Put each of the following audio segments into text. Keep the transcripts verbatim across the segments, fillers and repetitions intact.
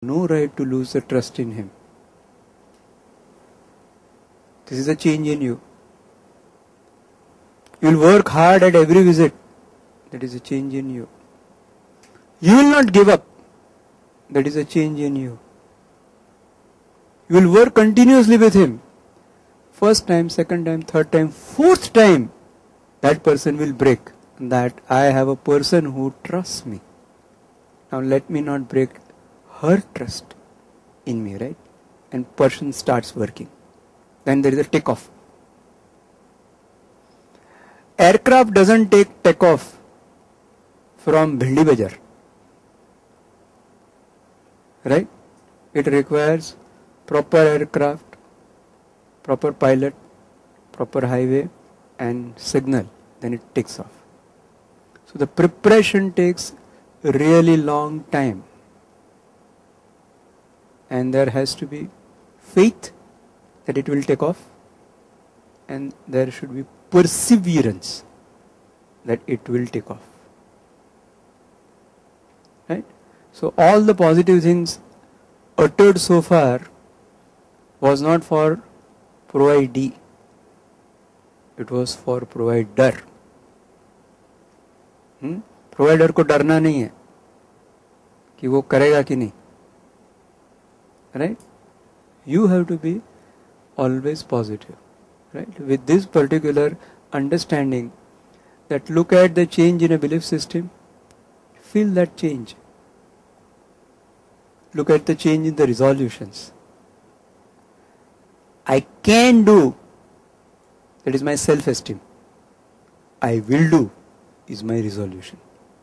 No right to lose the trust in him. This is a change in you. You will work hard at every visit. That is a change in you. You will not give up. That is a change in you. You will work continuously with him. First time, second time, third time, fourth time, that person will break. That I have a person who trusts me. Now let me not break her trust in me, right? And person starts working. Then there is a takeoff. Aircraft doesn't take takeoff from Bhindi Bazaar, right? It requires proper aircraft, proper pilot, proper highway and signal. Then it takes off. So the preparation takes a really long time. And there has to be faith that it will take off. And there should be perseverance that it will take off. Right? So all the positive things uttered so far was not for providee. It was for provider. Hmm? Provider को डरना नहीं है कि वो करेगा कि नहीं. Right? You have to be always positive. Right? With this particular understanding that look at the change in a belief system, feel that change. Look at the change in the resolutions. I can do, that is my self-esteem. I will do is my resolution.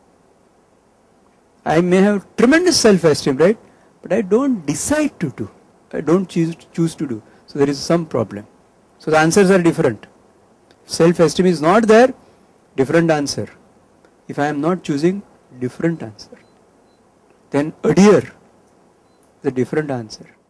I may have tremendous self-esteem, right? But I don't decide to do. I don't choose, choose to do. So there is some problem. So the answers are different. Self-esteem is not there, different answer. If I am not choosing, different answer. Then adhere, the different answer.